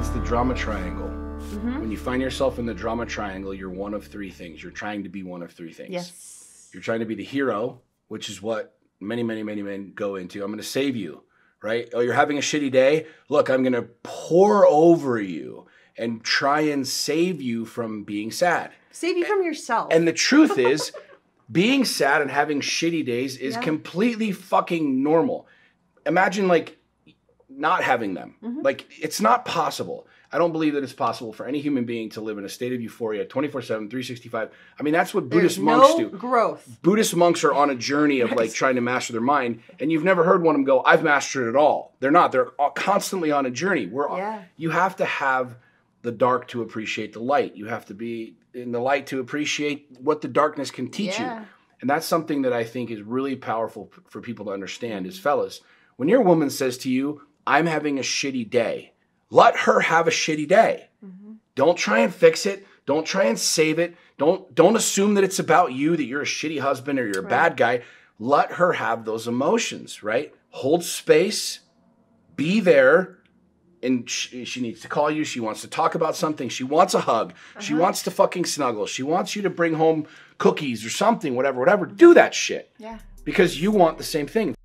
It's the drama triangle. When you find yourself in the drama triangle, you're one of three things. You're trying to be one of three things. Yes. You're trying to be the hero, which is what many, many, many men go into. I'm going to save you, right? Oh, you're having a shitty day? Look, I'm going to pour over you and try and save you from being sad. Save you from yourself. And the truth is, being sad and having shitty days is completely fucking normal. Imagine like not having them. Like it's not possible. I don't believe that it's possible for any human being to live in a state of euphoria 24/7, 365. I mean, that's what Buddhist monks do. Growth. Buddhist monks are on a journey of like trying to master their mind, and you've never heard one of them go, "I've mastered it all." They're not. They're constantly on a journey. You have to have the dark to appreciate the light. You have to be in the light to appreciate what the darkness can teach you. And that's something that I think is really powerful for people to understand is, fellas, when your woman says to you, "I'm having a shitty day," let her have a shitty day. Don't try and fix it. Don't try and save it. Don't assume that it's about you, that you're a shitty husband or you're a bad guy. Let her have those emotions, right? Hold space. Be there. And she needs to call you. She wants to talk about something. She wants a hug. She wants to fucking snuggle. She wants you to bring home cookies or something, whatever. Do that shit. Yeah. Because you want the same thing.